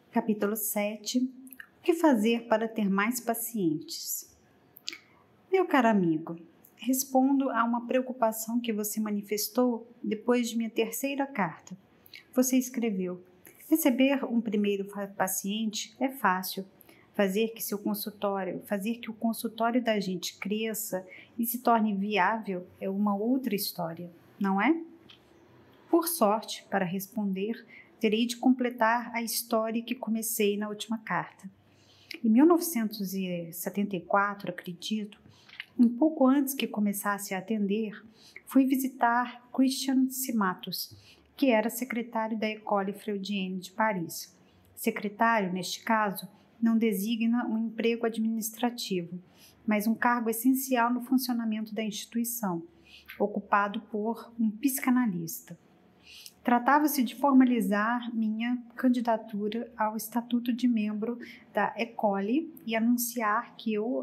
Capítulo 7. O que fazer para ter mais pacientes? Meu caro amigo, respondo a uma preocupação que você manifestou depois de minha terceira carta. Você escreveu: receber um primeiro paciente é fácil. Fazer que o consultório da gente cresça e se torne viável é uma outra história, não é? Por sorte, para responder, terei de completar a história que comecei na última carta. Em 1974, acredito, um pouco antes que começasse a atender, fui visitar Christian Simatus, que era secretário da École Freudienne de Paris. Secretário, neste caso, não designa um emprego administrativo, mas um cargo essencial no funcionamento da instituição, ocupado por um psicanalista. Tratava-se de formalizar minha candidatura ao estatuto de membro da École e anunciar que eu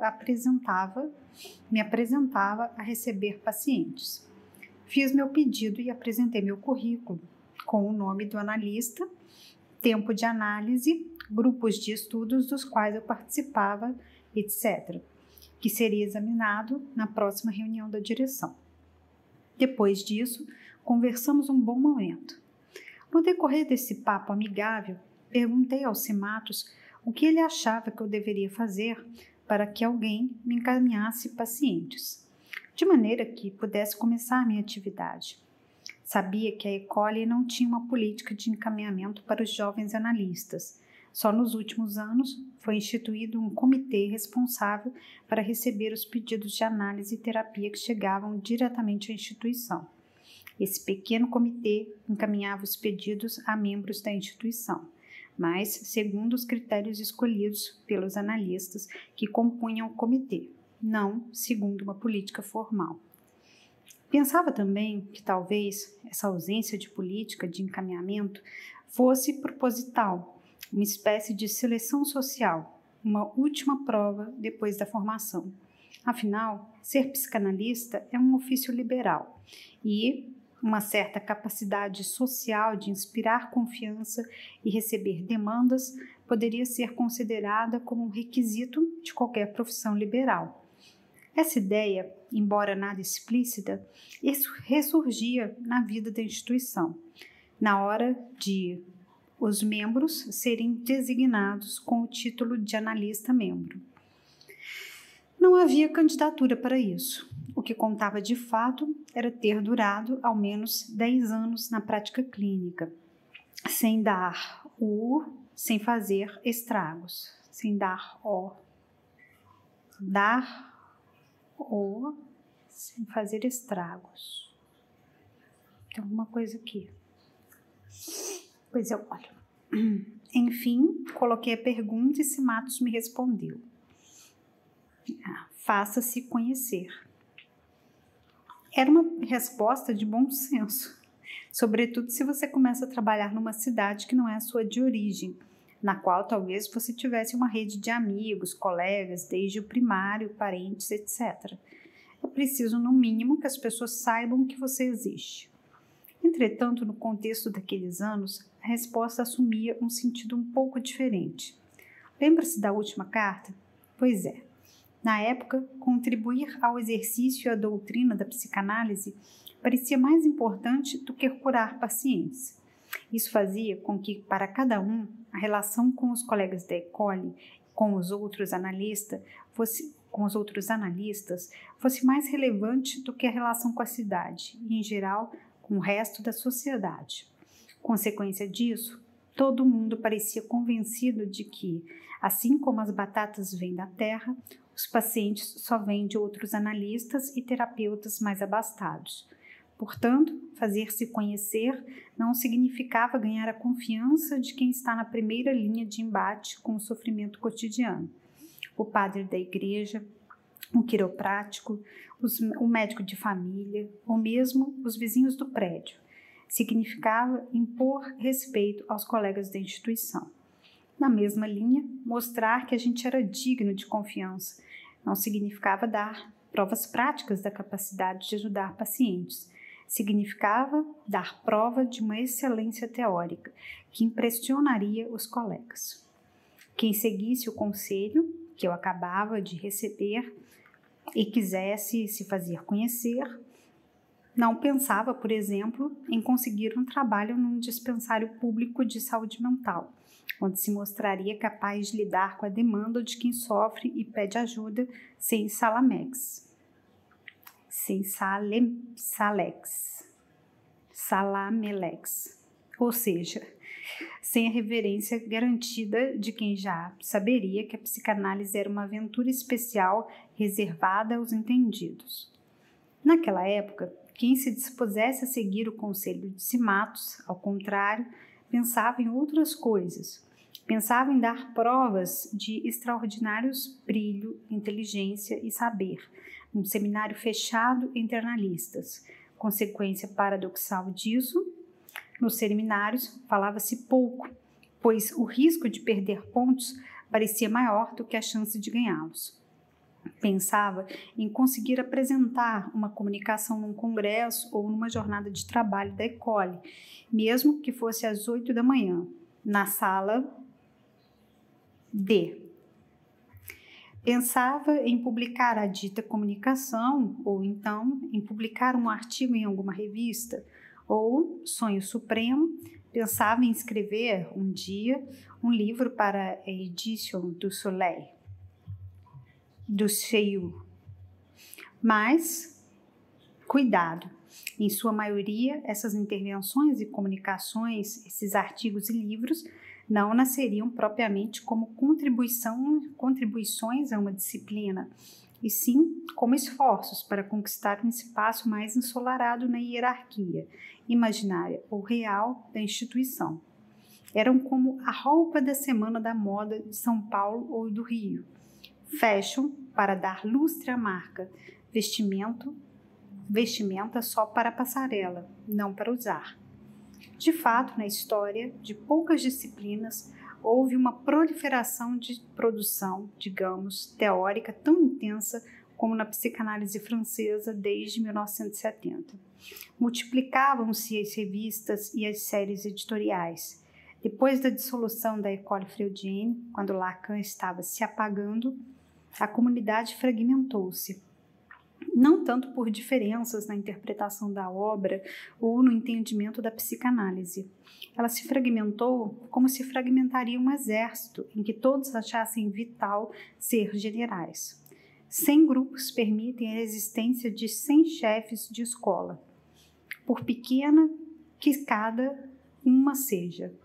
me apresentava a receber pacientes. Fiz meu pedido e apresentei meu currículo, com o nome do analista, tempo de análise, grupos de estudos dos quais eu participava, etc., que seria examinado na próxima reunião da direção. Depois disso, conversamos um bom momento. No decorrer desse papo amigável, perguntei ao Simatus o que ele achava que eu deveria fazer para que alguém me encaminhasse pacientes, de maneira que pudesse começar minha atividade. Sabia que a École não tinha uma política de encaminhamento para os jovens analistas. Só nos últimos anos foi instituído um comitê responsável para receber os pedidos de análise e terapia que chegavam diretamente à instituição. Esse pequeno comitê encaminhava os pedidos a membros da instituição, mas segundo os critérios escolhidos pelos analistas que compunham o comitê, não segundo uma política formal. Pensava também que talvez essa ausência de política de encaminhamento fosse proposital, uma espécie de seleção social, uma última prova depois da formação. Afinal, ser psicanalista é um ofício liberal e uma certa capacidade social de inspirar confiança e receber demandas poderia ser considerada como um requisito de qualquer profissão liberal. Essa ideia, embora nada explícita, ressurgia na vida da instituição, na hora de os membros serem designados com o título de analista-membro. Não havia candidatura para isso. O que contava de fato era ter durado ao menos 10 anos na prática clínica, sem fazer estragos, sem sem fazer estragos. Tem alguma coisa aqui. Pois eu olho. Enfim, coloquei a pergunta e Simatus me respondeu. Faça-se conhecer. Era uma resposta de bom senso, sobretudo se você começa a trabalhar numa cidade que não é a sua de origem, na qual talvez você tivesse uma rede de amigos, colegas, desde o primário, parentes, etc. É preciso, no mínimo, que as pessoas saibam que você existe. Entretanto, no contexto daqueles anos, a resposta assumia um sentido um pouco diferente. Lembra-se da última carta? Pois é. Na época, contribuir ao exercício e à doutrina da psicanálise parecia mais importante do que curar pacientes. Isso fazia com que, para cada um, a relação com os colegas da École, com os outros analistas, fosse mais relevante do que a relação com a cidade e, em geral, com o resto da sociedade. Consequência disso, todo mundo parecia convencido de que, assim como as batatas vêm da terra, os pacientes só vêm de outros analistas e terapeutas mais abastados. Portanto, fazer-se conhecer não significava ganhar a confiança de quem está na primeira linha de embate com o sofrimento cotidiano. O padre da igreja, o quiroprático, o médico de família, ou mesmo os vizinhos do prédio. Significava impor respeito aos colegas da instituição. Na mesma linha, mostrar que a gente era digno de confiança. Não significava dar provas práticas da capacidade de ajudar pacientes. Significava dar prova de uma excelência teórica que impressionaria os colegas. Quem seguisse o conselho que eu acabava de receber e quisesse se fazer conhecer, não pensava, por exemplo, em conseguir um trabalho num dispensário público de saúde mental, onde se mostraria capaz de lidar com a demanda de quem sofre e pede ajuda sem salamelex, ou seja, sem a reverência garantida de quem já saberia que a psicanálise era uma aventura especial reservada aos entendidos. Naquela época, quem se dispusesse a seguir o conselho de Simatos, ao contrário, pensava em outras coisas. Pensava em dar provas de extraordinários brilho, inteligência e saber, num seminário fechado entre analistas. Consequência paradoxal disso, nos seminários falava-se pouco, pois o risco de perder pontos parecia maior do que a chance de ganhá-los. Pensava em conseguir apresentar uma comunicação num congresso ou numa jornada de trabalho da École, mesmo que fosse às 8 da manhã, na sala D. Pensava em publicar a dita comunicação, ou então em publicar um artigo em alguma revista, ou, sonho supremo, pensava em escrever um dia um livro para a Édition du Soleil, do Seiyu. Mas, cuidado, em sua maioria, essas intervenções e comunicações, esses artigos e livros, não nasceriam propriamente como contribuições a uma disciplina, e sim como esforços para conquistar um espaço mais ensolarado na hierarquia, imaginária ou real da instituição. Eram como a roupa da semana da moda de São Paulo ou do Rio. Fashion para dar lustre à marca, vestimenta só para a passarela, não para usar. De fato, na história de poucas disciplinas, houve uma proliferação de produção, digamos, teórica tão intensa como na psicanálise francesa desde 1970. Multiplicavam-se as revistas e as séries editoriais. Depois da dissolução da École Freudienne, quando Lacan estava se apagando, a comunidade fragmentou-se. Não tanto por diferenças na interpretação da obra ou no entendimento da psicanálise. Ela se fragmentou como se fragmentaria um exército em que todos achassem vital ser generais. 100 grupos permitem a existência de 100 chefes de escola, por pequena que cada uma seja.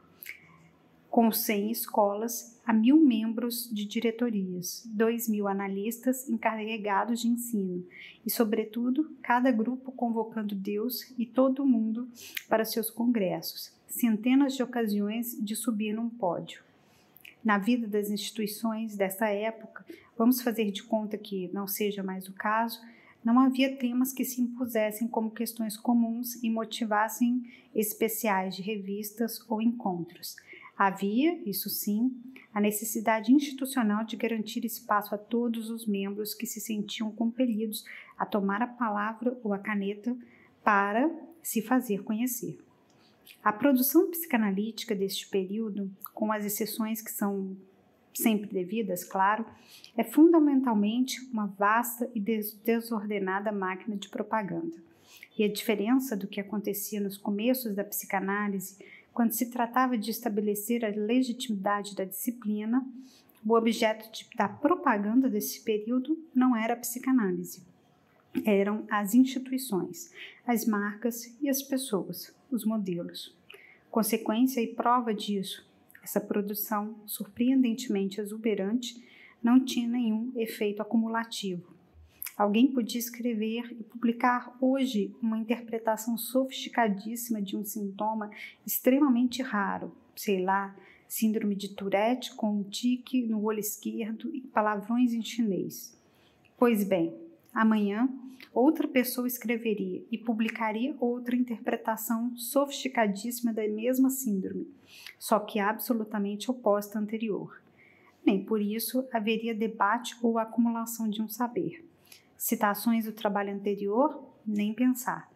Com 100 escolas, há 1.000 membros de diretorias, 2.000 analistas encarregados de ensino e, sobretudo, cada grupo convocando Deus e todo mundo para seus congressos, centenas de ocasiões de subir num pódio. Na vida das instituições dessa época, vamos fazer de conta que não seja mais o caso, não havia temas que se impusessem como questões comuns e motivassem especiais de revistas ou encontros. Havia, isso sim, a necessidade institucional de garantir espaço a todos os membros que se sentiam compelidos a tomar a palavra ou a caneta para se fazer conhecer. A produção psicanalítica deste período, com as exceções que são sempre devidas, claro, é fundamentalmente uma vasta e desordenada máquina de propaganda. E a diferença do que acontecia nos começos da psicanálise, quando se tratava de estabelecer a legitimidade da disciplina, o objeto da propaganda desse período não era a psicanálise. Eram as instituições, as marcas e as pessoas, os modelos. Consequência e prova disso, essa produção surpreendentemente exuberante não tinha nenhum efeito acumulativo. Alguém podia escrever e publicar hoje uma interpretação sofisticadíssima de um sintoma extremamente raro, sei lá, síndrome de Tourette com um tique no olho esquerdo e palavrões em chinês. Pois bem, amanhã outra pessoa escreveria e publicaria outra interpretação sofisticadíssima da mesma síndrome, só que absolutamente oposta à anterior. Nem por isso haveria debate ou acumulação de um saber. Citações do trabalho anterior? Nem pensar.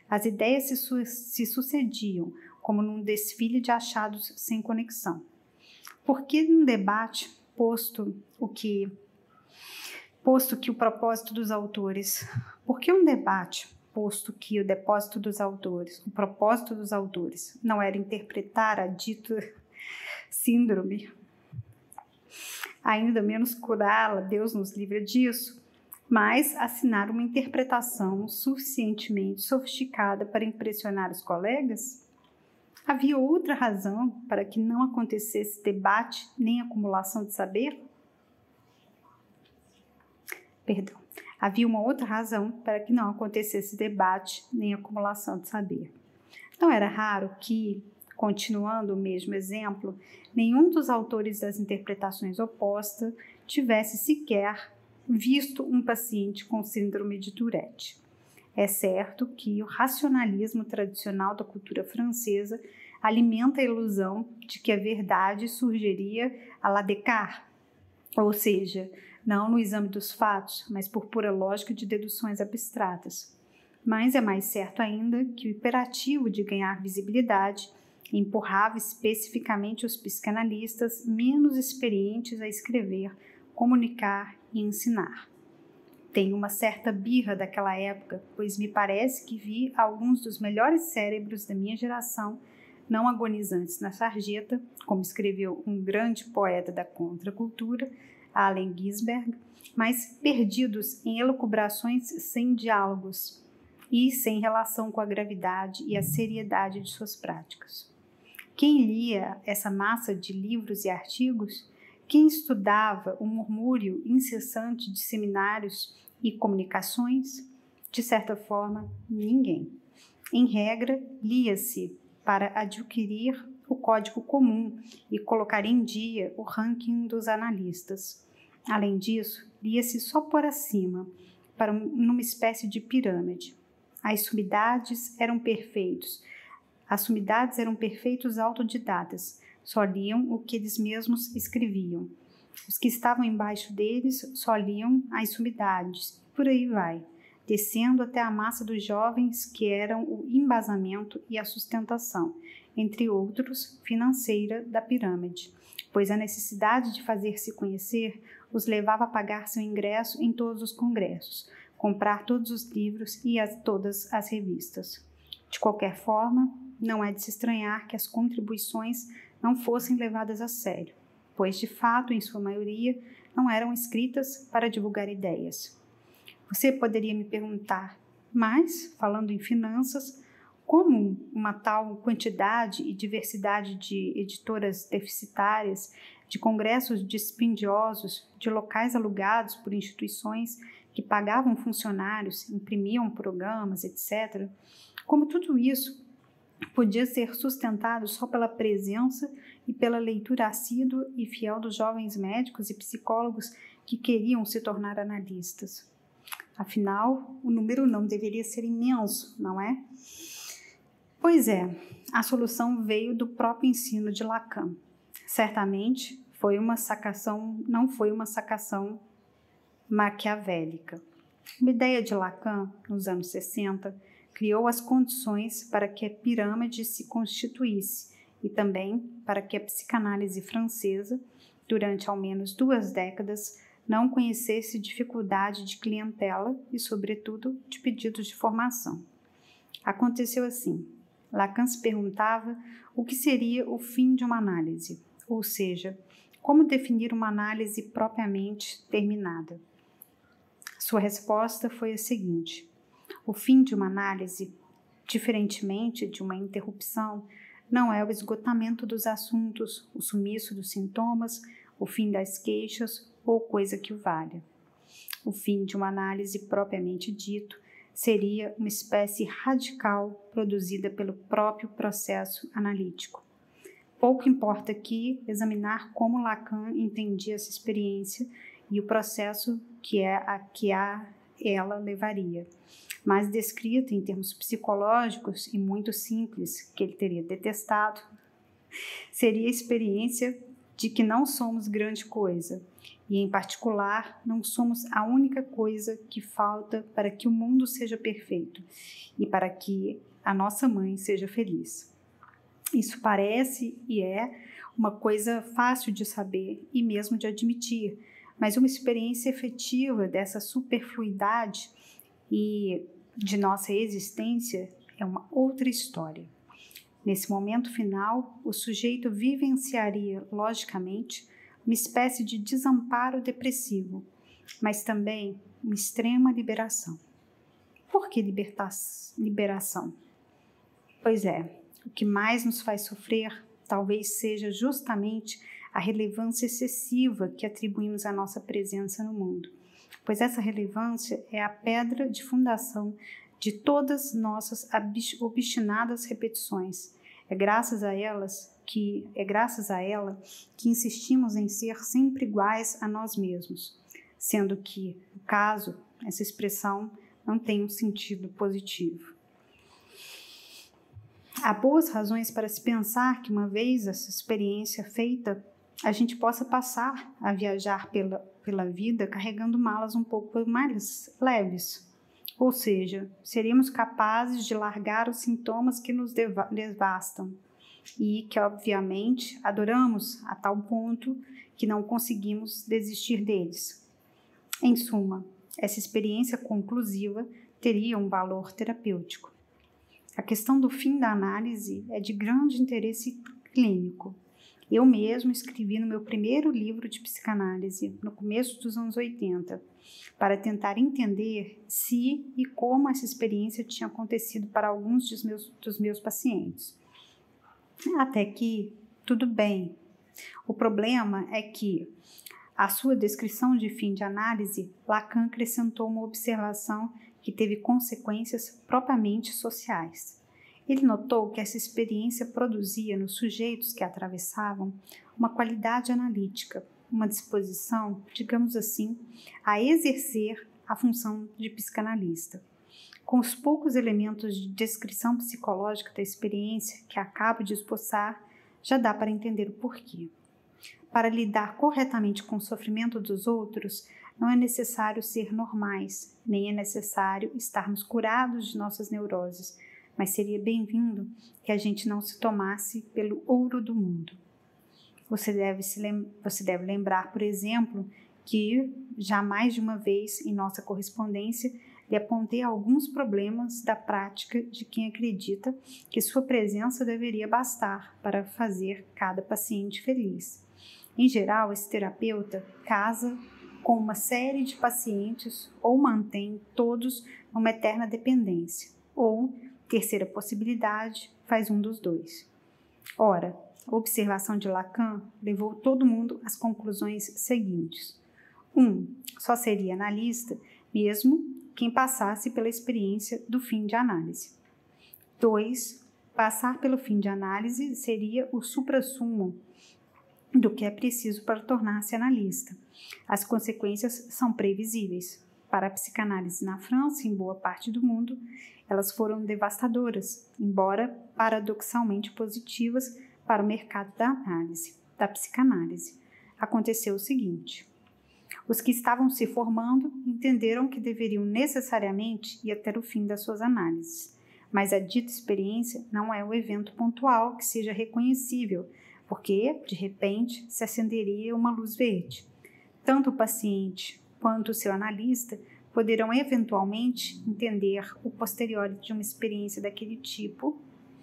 As ideias se sucediam, como num desfile de achados sem conexão. Por que num debate, posto que o propósito dos autores, por que um debate, posto que o propósito dos autores não era interpretar a dita síndrome, ainda menos curá-la, Deus nos livre disso, mas assinar uma interpretação suficientemente sofisticada para impressionar os colegas? Havia outra razão para que não acontecesse debate nem acumulação de saber? Havia uma outra razão para que não acontecesse debate nem acumulação de saber. Não era raro que, continuando o mesmo exemplo, nenhum dos autores das interpretações opostas tivesse sequer visto um paciente com síndrome de Tourette. É certo que o racionalismo tradicional da cultura francesa alimenta a ilusão de que a verdade surgiria à la Descartes, ou seja, não no exame dos fatos, mas por pura lógica de deduções abstratas. Mas é mais certo ainda que o imperativo de ganhar visibilidade empurrava especificamente os psicanalistas menos experientes a escrever, comunicar e ensinar. Tenho uma certa birra daquela época, pois me parece que vi alguns dos melhores cérebros da minha geração não agonizantes na sarjeta, como escreveu um grande poeta da contracultura, Allen Ginsberg, mas perdidos em elucubrações sem diálogos e sem relação com a gravidade e a seriedade de suas práticas. Quem lia essa massa de livros e artigos? Quem estudava o murmúrio incessante de seminários e comunicações? De certa forma, ninguém. Em regra, lia-se para adquirir o código comum e colocar em dia o ranking dos analistas. Além disso, lia-se só por acima, numa espécie de pirâmide. As sumidades eram perfeitos autodidatas, só liam o que eles mesmos escreviam. Os que estavam embaixo deles só liam as sumidades, por aí vai, descendo até a massa dos jovens que eram o embasamento e a sustentação, entre outros, financeira da pirâmide, pois a necessidade de fazer-se conhecer os levava a pagar seu ingresso em todos os congressos, comprar todos os livros e todas as revistas. De qualquer forma, não é de se estranhar que as contribuições não fossem levadas a sério, pois, de fato, em sua maioria, não eram escritas para divulgar ideias. Você poderia me perguntar, mas, falando em finanças, como uma tal quantidade e diversidade de editoras deficitárias, de congressos dispendiosos, de locais alugados por instituições que pagavam funcionários, imprimiam programas, etc., como tudo isso podia ser sustentado só pela presença e pela leitura assídua e fiel dos jovens médicos e psicólogos que queriam se tornar analistas? Afinal, o número não deveria ser imenso, não é? Pois é, a solução veio do próprio ensino de Lacan. Certamente não foi uma sacação maquiavélica. Uma ideia de Lacan, nos anos 60, criou as condições para que a pirâmide se constituísse e também para que a psicanálise francesa, durante ao menos 2 décadas, não conhecesse dificuldade de clientela e, sobretudo, de pedidos de formação. Aconteceu assim. Lacan se perguntava o que seria o fim de uma análise, ou seja, como definir uma análise propriamente terminada. Sua resposta foi a seguinte: o fim de uma análise, diferentemente de uma interrupção, não é o esgotamento dos assuntos, o sumiço dos sintomas, o fim das queixas ou coisa que o valha. O fim de uma análise propriamente dito seria uma espécie radical produzida pelo próprio processo analítico. Pouco importa aqui examinar como Lacan entendia essa experiência e o processo que ela levaria, mas descrita em termos psicológicos e muito simples, que ele teria detestado, seria a experiência de que não somos grande coisa, e em particular não somos a única coisa que falta para que o mundo seja perfeito e para que a nossa mãe seja feliz. Isso parece e é uma coisa fácil de saber e mesmo de admitir, mas uma experiência efetiva dessa superfluidade e de nossa existência é uma outra história. Nesse momento final, o sujeito vivenciaria, logicamente, uma espécie de desamparo depressivo, mas também uma extrema liberação. Por que liberação? Pois é, o que mais nos faz sofrer talvez seja justamente a relevância excessiva que atribuímos à nossa presença no mundo, pois essa relevância é a pedra de fundação de todas nossas obstinadas repetições. É graças a ela que insistimos em ser sempre iguais a nós mesmos, sendo que, no caso, essa expressão não tem um sentido positivo. Há boas razões para se pensar que, uma vez essa experiência feita, a gente possa passar a viajar pela vida carregando malas um pouco mais leves. Ou seja, seríamos capazes de largar os sintomas que nos devastam e que, obviamente, adoramos a tal ponto que não conseguimos desistir deles. Em suma, essa experiência conclusiva teria um valor terapêutico. A questão do fim da análise é de grande interesse clínico. Eu mesmo escrevi no meu primeiro livro de psicanálise, no começo dos anos 80, para tentar entender se e como essa experiência tinha acontecido para alguns dos meus pacientes. Até que, tudo bem. O problema é que, à sua descrição de fim de análise, Lacan acrescentou uma observação que teve consequências propriamente sociais. Ele notou que essa experiência produzia nos sujeitos que a atravessavam uma qualidade analítica, uma disposição, digamos assim, a exercer a função de psicanalista. Com os poucos elementos de descrição psicológica da experiência que acabo de esboçar, já dá para entender o porquê. Para lidar corretamente com o sofrimento dos outros, não é necessário ser normais, nem é necessário estarmos curados de nossas neuroses, mas seria bem-vindo que a gente não se tomasse pelo ouro do mundo. Você deve lembrar, por exemplo, que já mais de uma vez em nossa correspondência lhe apontei alguns problemas da prática de quem acredita que sua presença deveria bastar para fazer cada paciente feliz. Em geral, esse terapeuta casa com uma série de pacientes ou mantém todos numa eterna dependência, ou, terceira possibilidade, faz um dos dois. Ora, a observação de Lacan levou todo mundo às conclusões seguintes. 1. Só seria analista mesmo quem passasse pela experiência do fim de análise. 2. Passar pelo fim de análise seria o suprassumo do que é preciso para tornar-se analista. As consequências são previsíveis. Para a psicanálise na França e em boa parte do mundo, elas foram devastadoras, embora paradoxalmente positivas para o mercado da psicanálise. Aconteceu o seguinte: os que estavam se formando entenderam que deveriam necessariamente ir até o fim das suas análises, mas a dita experiência não é o evento pontual que seja reconhecível, porque, de repente, se acenderia uma luz verde. Tanto o paciente quanto o seu analista poderão eventualmente entender o posterior de uma experiência daquele tipo,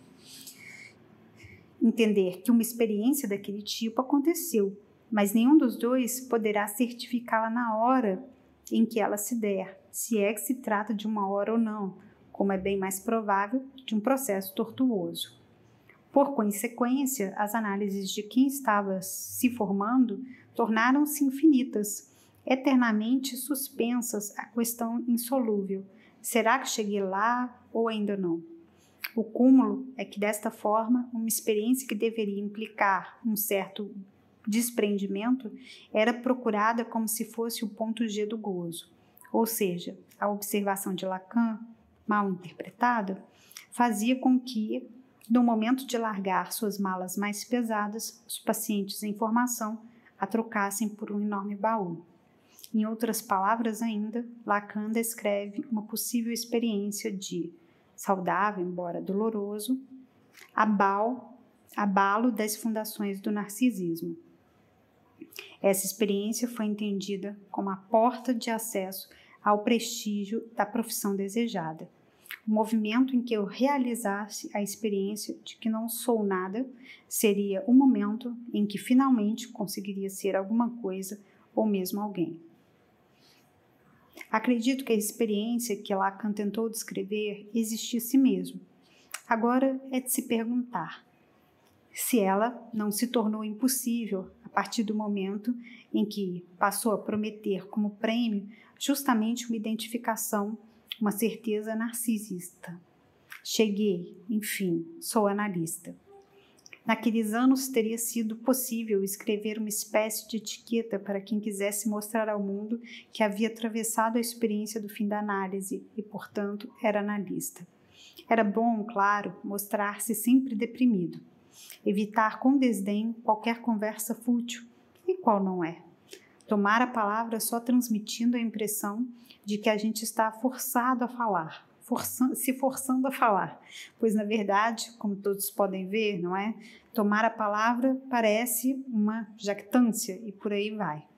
entender que uma experiência daquele tipo aconteceu, mas nenhum dos dois poderá certificá-la na hora em que ela se der, se é que se trata de uma hora ou não, como é bem mais provável de um processo tortuoso. Por consequência, as análises de quem estava se formando tornaram-se infinitas, eternamente suspensas à questão insolúvel. Será que cheguei lá ou ainda não? O cúmulo é que, desta forma, uma experiência que deveria implicar um certo desprendimento era procurada como se fosse o ponto G do gozo. Ou seja, a observação de Lacan, mal interpretada, fazia com que No momento de largar suas malas mais pesadas, os pacientes em formação a trocassem por um enorme baú. Em outras palavras ainda, Lacan descreve uma possível experiência de saudável, embora doloroso, abalo das fundações do narcisismo. Essa experiência foi entendida como a porta de acesso ao prestígio da profissão desejada. O movimento em que eu realizasse a experiência de que não sou nada seria o momento em que finalmente conseguiria ser alguma coisa ou mesmo alguém. Acredito que a experiência que Lacan tentou descrever existisse mesmo. Agora é de se perguntar se ela não se tornou impossível a partir do momento em que passou a prometer como prêmio justamente uma identificação, uma certeza narcisista. Cheguei, enfim, sou analista. Naqueles anos teria sido possível escrever uma espécie de etiqueta para quem quisesse mostrar ao mundo que havia atravessado a experiência do fim da análise e, portanto, era analista. Era bom, claro, mostrar-se sempre deprimido, evitar com desdém qualquer conversa fútil, e qual não é? Tomar a palavra só transmitindo a impressão de que a gente está forçado a falar, se forçando a falar, pois na verdade, como todos podem ver, não é? Tomar a palavra parece uma jactância e por aí vai.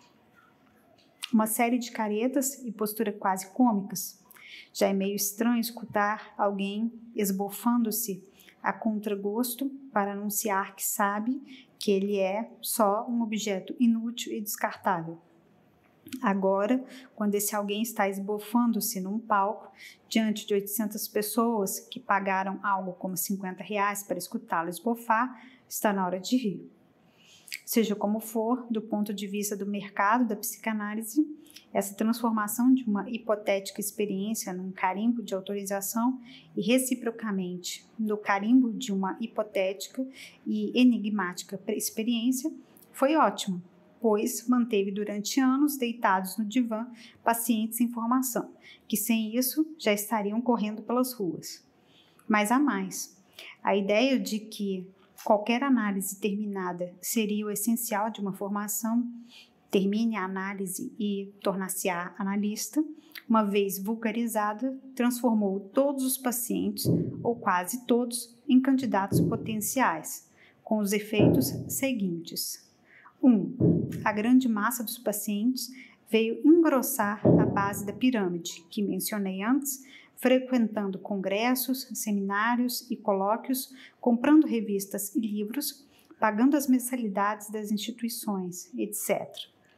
Uma série de caretas e posturas quase cômicas. Já é meio estranho escutar alguém esbofando-se a contragosto para anunciar que sabe que ele é só um objeto inútil e descartável. Agora, quando esse alguém está esbofando-se num palco, diante de 800 pessoas que pagaram algo como R$50 para escutá-lo esbofar, está na hora de rir. Seja como for, do ponto de vista do mercado da psicanálise, essa transformação de uma hipotética experiência num carimbo de autorização e, reciprocamente, no carimbo de uma hipotética e enigmática experiência foi ótimo, pois manteve durante anos deitados no divã pacientes em formação, que sem isso já estariam correndo pelas ruas. Mas há mais. A ideia de que qualquer análise terminada seria o essencial de uma formação, termine a análise e tornar-se-á analista, uma vez vulgarizada, transformou todos os pacientes, ou quase todos, em candidatos potenciais, com os efeitos seguintes. 1. A grande massa dos pacientes veio engrossar a base da pirâmide, que mencionei antes, frequentando congressos, seminários e colóquios, comprando revistas e livros, pagando as mensalidades das instituições, etc.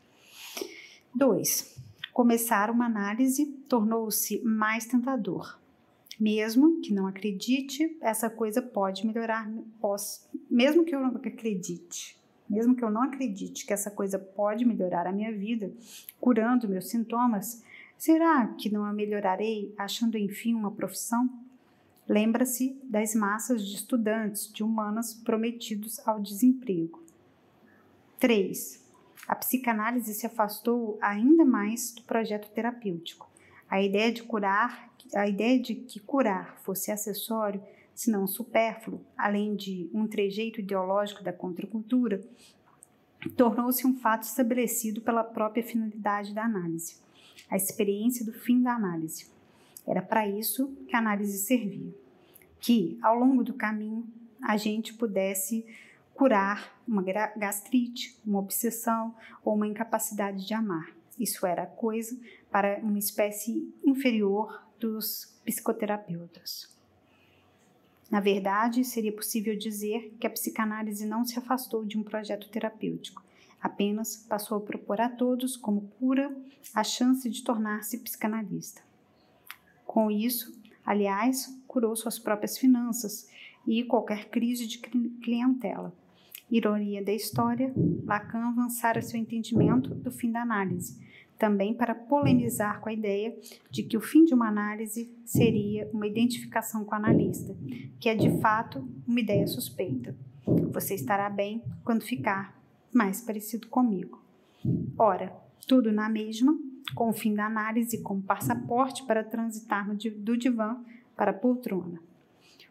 2. Começar uma análise tornou-se mais tentador. Mesmo que não acredite, essa coisa pode melhorar, mesmo que eu não acredite que essa coisa pode melhorar a minha vida, curando meus sintomas, será que não a melhorarei achando enfim uma profissão? Lembra-se das massas de estudantes de humanas prometidos ao desemprego. 3. A psicanálise se afastou ainda mais do projeto terapêutico. A ideia de que curar fosse acessório, se não supérfluo, além de um trejeito ideológico da contracultura, tornou-se um fato estabelecido pela própria finalidade da análise, a experiência do fim da análise. Era para isso que a análise servia, que, ao longo do caminho, a gente pudesse curar uma gastrite, uma obsessão ou uma incapacidade de amar. Isso era coisa para uma espécie inferior dos psicoterapeutas. Na verdade, seria possível dizer que a psicanálise não se afastou de um projeto terapêutico, apenas passou a propor a todos, como cura, a chance de tornar-se psicanalista. Com isso, aliás, curou suas próprias finanças e qualquer crise de clientela. Ironia da história, Lacan avançara seu entendimento do fim da análise, também para polemizar com a ideia de que o fim de uma análise seria uma identificação com o analista, que é de fato uma ideia suspeita. Você estará bem quando ficar mais parecido comigo. Ora, tudo na mesma, com o fim da análise como passaporte para transitar do divã para a poltrona.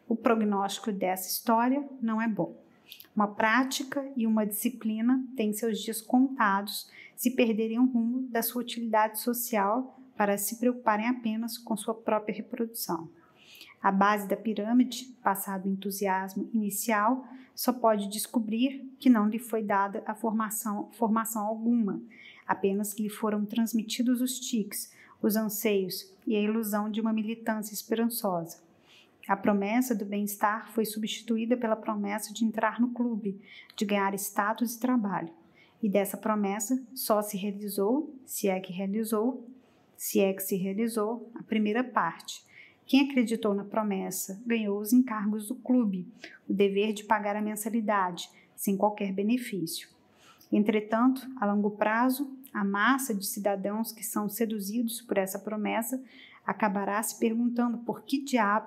O prognóstico dessa história não é bom. Uma prática e uma disciplina têm seus dias contados se perderem o rumo da sua utilidade social para se preocuparem apenas com sua própria reprodução. A base da pirâmide, passado o entusiasmo inicial, só pode descobrir que não lhe foi dada a formação alguma, apenas lhe foram transmitidos os tiques, os anseios e a ilusão de uma militância esperançosa. A promessa do bem-estar foi substituída pela promessa de entrar no clube, de ganhar status e trabalho. E dessa promessa só se realizou, se é que se realizou, a primeira parte. Quem acreditou na promessa ganhou os encargos do clube, o dever de pagar a mensalidade, sem qualquer benefício. Entretanto, a longo prazo, a massa de cidadãos que são seduzidos por essa promessa acabará se perguntando por que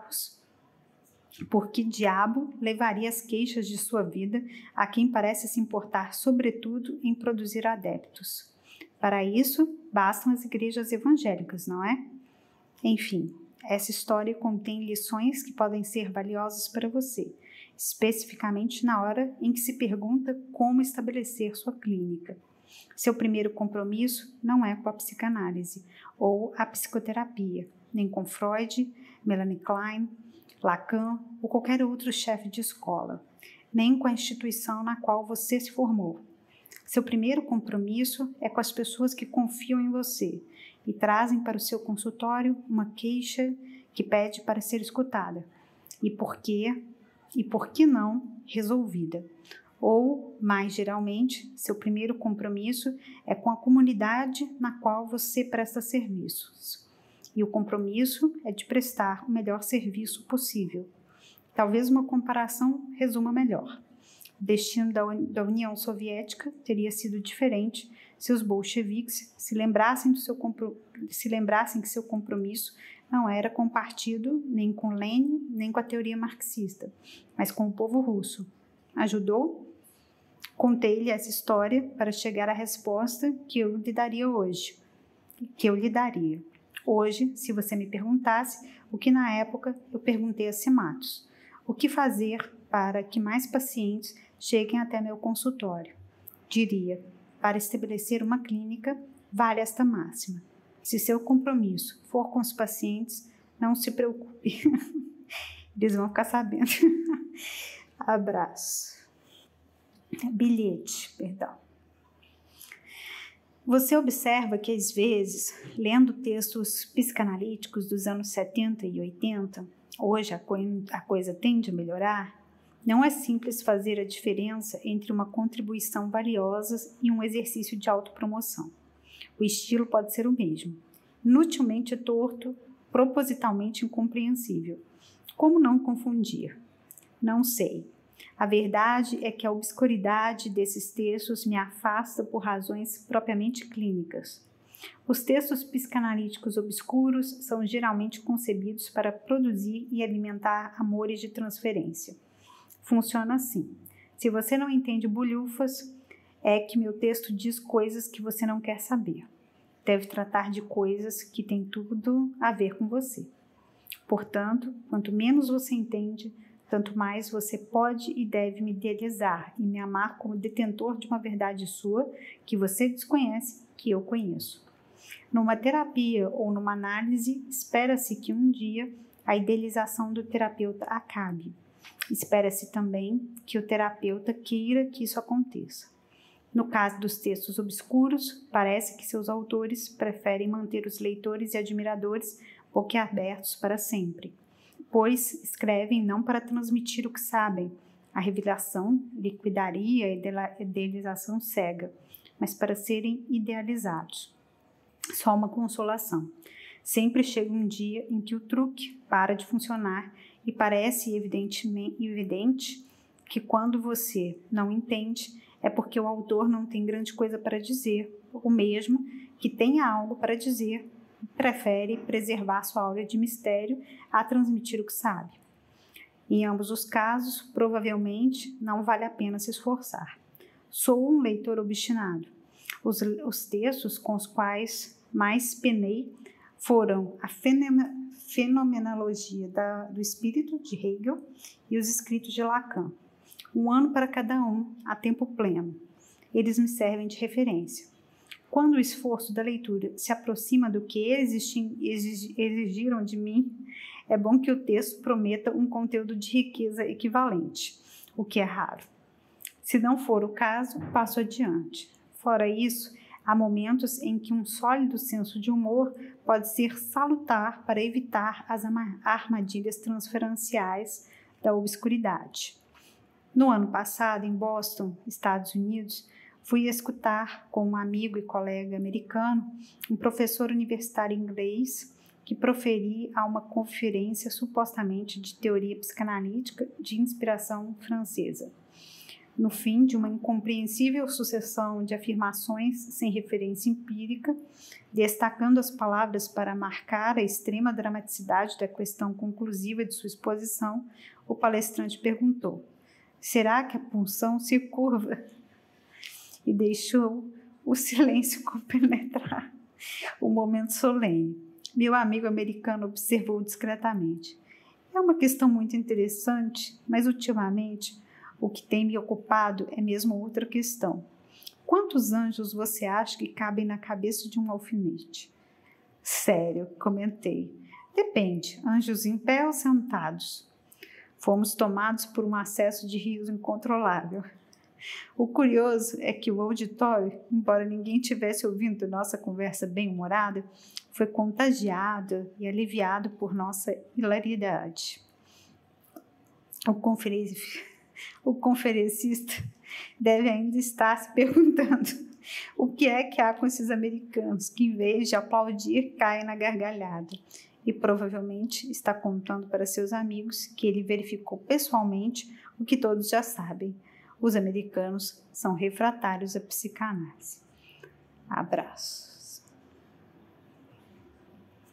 diabo levaria as queixas de sua vida a quem parece se importar sobretudo em produzir adeptos. Para isso, bastam as igrejas evangélicas, não é? Enfim, essa história contém lições que podem ser valiosas para você, especificamente na hora em que se pergunta como estabelecer sua clínica. Seu primeiro compromisso não é com a psicanálise ou a psicoterapia, nem com Freud, Melanie Klein, Lacan ou qualquer outro chefe de escola, nem com a instituição na qual você se formou. Seu primeiro compromisso é com as pessoas que confiam em você e trazem para o seu consultório uma queixa que pede para ser escutada e por que não resolvida. Ou, mais geralmente, seu primeiro compromisso é com a comunidade na qual você presta serviços. E o compromisso é de prestar o melhor serviço possível. Talvez uma comparação resuma melhor. O destino da União Soviética teria sido diferente se os bolcheviques se lembrassem que seu compromisso não era com o partido, nem com Lenin, nem com a teoria marxista, mas com o povo russo. Ajudou? Contei-lhe essa história para chegar à resposta que eu lhe daria hoje. Hoje, se você me perguntasse o que na época eu perguntei a Simatos, o que fazer para que mais pacientes cheguem até meu consultório? Diria, para estabelecer uma clínica, vale esta máxima. Se seu compromisso for com os pacientes, não se preocupe. Eles vão ficar sabendo. Bilhete. Você observa que, às vezes, lendo textos psicanalíticos dos anos 70 e 80, hoje a coisa tende a melhorar, não é simples fazer a diferença entre uma contribuição valiosa e um exercício de autopromoção. O estilo pode ser o mesmo, inutilmente torto, propositalmente incompreensível. Como não confundir? Não sei. A verdade é que a obscuridade desses textos me afasta por razões propriamente clínicas. Os textos psicanalíticos obscuros são geralmente concebidos para produzir e alimentar amores de transferência. Funciona assim. Se você não entende bulhufas, é que meu texto diz coisas que você não quer saber. Deve tratar de coisas que têm tudo a ver com você. Portanto, quanto menos você entende, tanto mais você pode e deve me idealizar e me amar como detentor de uma verdade sua que você desconhece, que eu conheço. Numa terapia ou numa análise, espera-se que um dia a idealização do terapeuta acabe. Espera-se também que o terapeuta queira que isso aconteça. No caso dos textos obscuros, parece que seus autores preferem manter os leitores e admiradores boquiabertos para sempre, pois escrevem não para transmitir o que sabem, a revelação liquidaria a idealização cega, mas para serem idealizados. Só uma consolação. Sempre chega um dia em que o truque para de funcionar e parece evidente que quando você não entende é porque o autor não tem grande coisa para dizer, ou mesmo que tenha algo para dizer, prefere preservar sua aura de mistério a transmitir o que sabe. Em ambos os casos, provavelmente, não vale a pena se esforçar. Sou um leitor obstinado. Os textos com os quais mais penei foram a Fenomenologia do Espírito, de Hegel, e os escritos de Lacan. Um ano para cada um, a tempo pleno. Eles me servem de referência. Quando o esforço da leitura se aproxima do que exigiram de mim, é bom que o texto prometa um conteúdo de riqueza equivalente, o que é raro. Se não for o caso, passo adiante. Fora isso, há momentos em que um sólido senso de humor pode ser salutar para evitar as armadilhas transferenciais da obscuridade. No ano passado, em Boston, Estados Unidos, fui escutar com um amigo e colega americano, um professor universitário inglês, que proferi a uma conferência supostamente de teoria psicanalítica de inspiração francesa. No fim de uma incompreensível sucessão de afirmações sem referência empírica, destacando as palavras para marcar a extrema dramaticidade da questão conclusiva de sua exposição, o palestrante perguntou: será que a punção se curva? E deixou o silêncio compenetrar o momento solene. Meu amigo americano observou discretamente: é uma questão muito interessante, mas ultimamente o que tem me ocupado é mesmo outra questão. Quantos anjos você acha que cabem na cabeça de um alfinete? Sério, comentei. Depende, anjos em pé ou sentados? Fomos tomados por um acesso de riso incontrolável. O curioso é que o auditório, embora ninguém tivesse ouvindo nossa conversa bem-humorada, foi contagiado e aliviado por nossa hilaridade. O conferencista deve ainda estar se perguntando o que é que há com esses americanos que, em vez de aplaudir, caem na gargalhada. E provavelmente está contando para seus amigos que ele verificou pessoalmente o que todos já sabem: os americanos são refratários à psicanálise. Abraço.